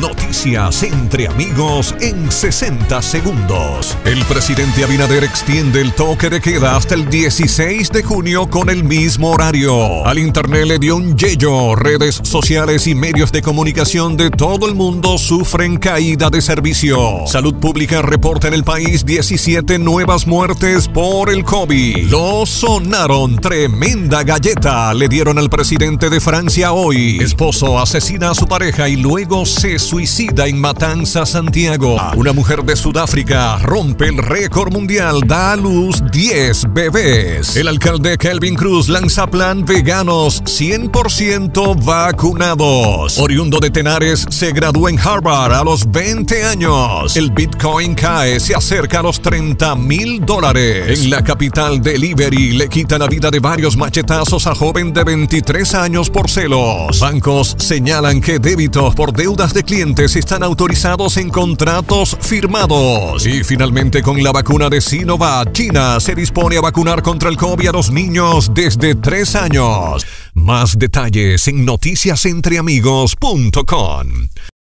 Noticias entre amigos en 60 segundos. El presidente Abinader extiende el toque de queda hasta el 16 de junio con el mismo horario. Al internet le dio un yello. Redes sociales y medios de comunicación de todo el mundo sufren caída de servicio. Salud Pública reporta en el país 17 nuevas muertes por el COVID. Lo sonaron. Tremenda galleta le dieron al presidente de Francia hoy. Esposo asesina a su pareja y luego se suicida en Matanza, Santiago. Una mujer de Sudáfrica rompe el récord mundial, da a luz 10 bebés. El alcalde Kelvin Cruz lanza plan veganos 100% vacunados. Oriundo de Tenares se gradúa en Harvard a los 20 años. El Bitcoin cae, se acerca a los $30,000. En la capital, Delivery le quita la vida de varios machetazos a joven de 23 años por celos. Bancos señalan que débitos por deudas de clientes están autorizados en contratos firmados. Y finalmente, con la vacuna de Sinovac, China se dispone a vacunar contra el COVID a los niños desde 3 años. Más detalles en noticiasentreamigos.com.